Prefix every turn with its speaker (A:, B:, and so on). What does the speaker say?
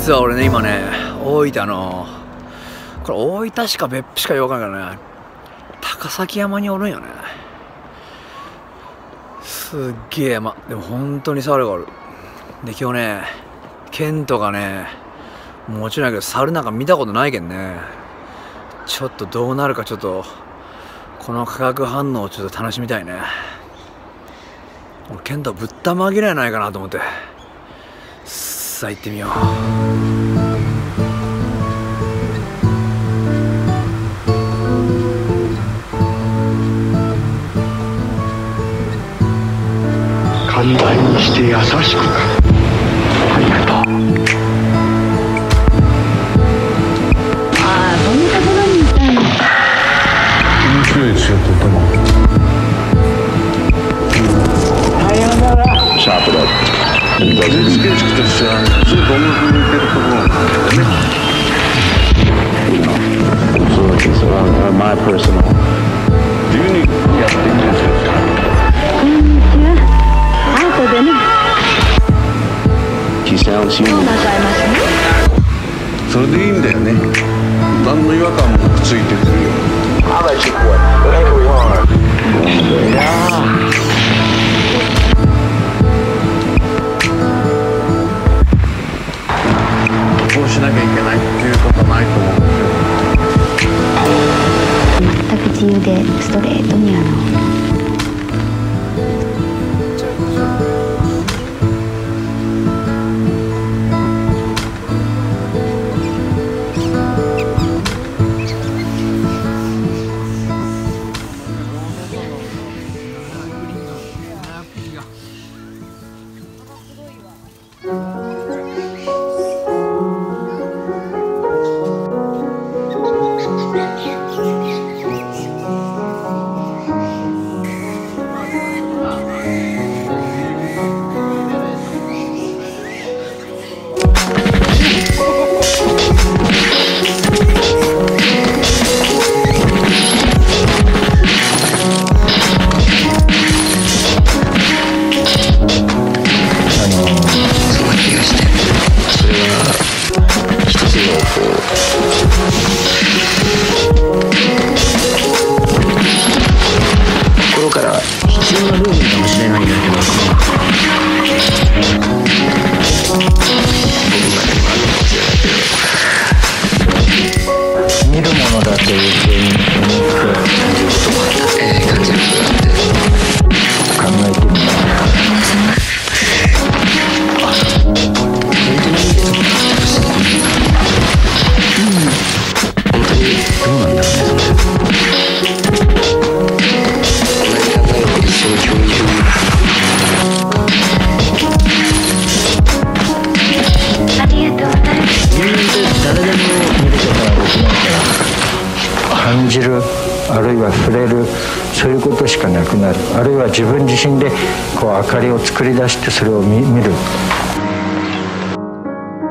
A: 実は俺ね、今ね、大分のこれ大分しか別府しかよくわかんないからね、高崎山におるんよね。すっげえ山でも本当に猿がおる。で今日ね、ケントがね、もちろんやけど猿なんか見たことないけんね、ちょっとどうなるか、ちょっとこの化学反応をちょっと楽しみたいね。俺ケントぶったまげれないかなと思って、さあ行ってみよう。
B: 寛大にして優しく。ありがとう。
C: ああ、そんなところにいたいの。
B: 面白いですよ、とても。さよなら。シャープだ。全然形式としてはずっと音楽に似てるところなんだよね。そうです。My personal。自由にやっていいんですよ。
C: こんにちは。後でね。
B: そうなさい
C: ますね。
B: それでいいんだよね。何の違和感もなくついてくるよ。いやこうしなきゃいけないっていうことはないと思うんですよ。
C: 全く自由でストレートに
D: 感じる、あるいは触れる、そういうことしかなくなる。あるいは自分自身でこう明かりを作り出してそれを見る。